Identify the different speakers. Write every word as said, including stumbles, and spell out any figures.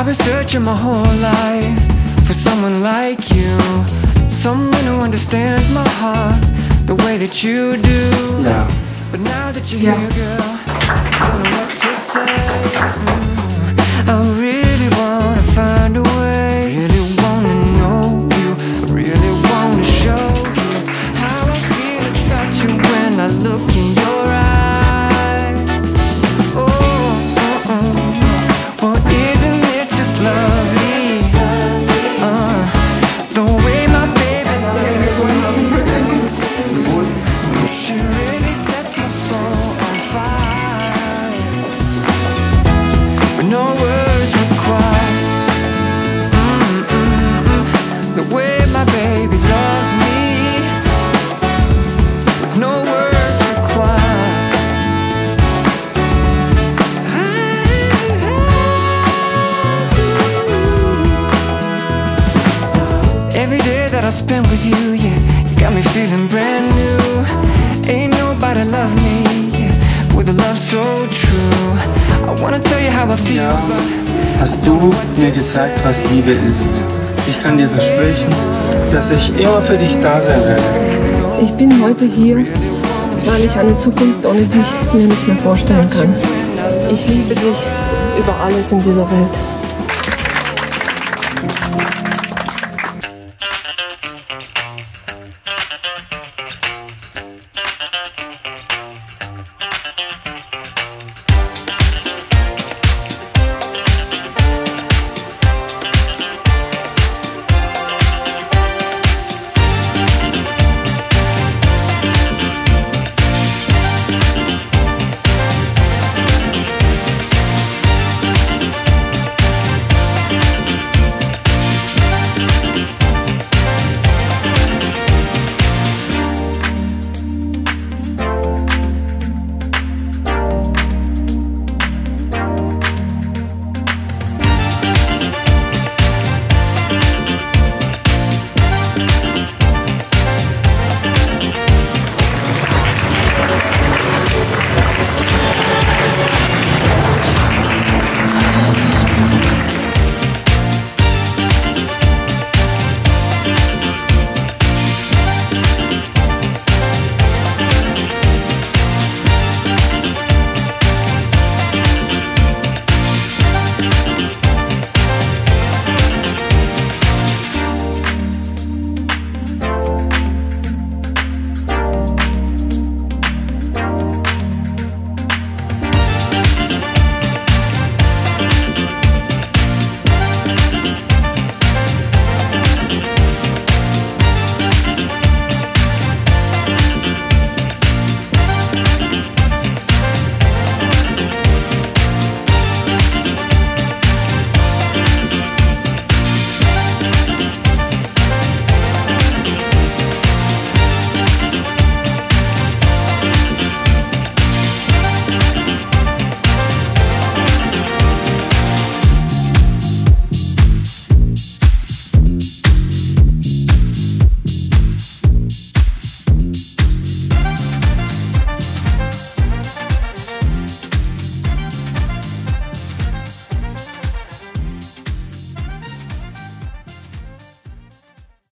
Speaker 1: I've been searching my whole life for someone like you, someone who understands my heart the way that you do.
Speaker 2: Ja.
Speaker 1: But now that you're
Speaker 2: Ja.
Speaker 1: here, girl, I don't know what to say. Mm, I really wanna find a way, really wanna know you, I really wanna show you how I feel about you when I look in your eyes. Oh, oh, oh. Well, isn't it just lovely? Uh, the way my baby loves me. She really sets my soul on fire. But no words required. Mm, mm, mm. The way my baby loves me. With no words required. Every day that I spend with you, yeah, you got me feeling brand new. Ain't nobody love me, yeah, with a love so true. I wanna tell you how I feel,
Speaker 2: Ja,
Speaker 1: but
Speaker 2: hast du mir gezeigt, was Liebe ist. Ich kann dir versprechen, dass ich immer für dich da sein werde.
Speaker 3: Ich bin heute hier, weil ich eine Zukunft ohne dich mir nicht mehr vorstellen kann. Ich liebe dich über alles in dieser Welt.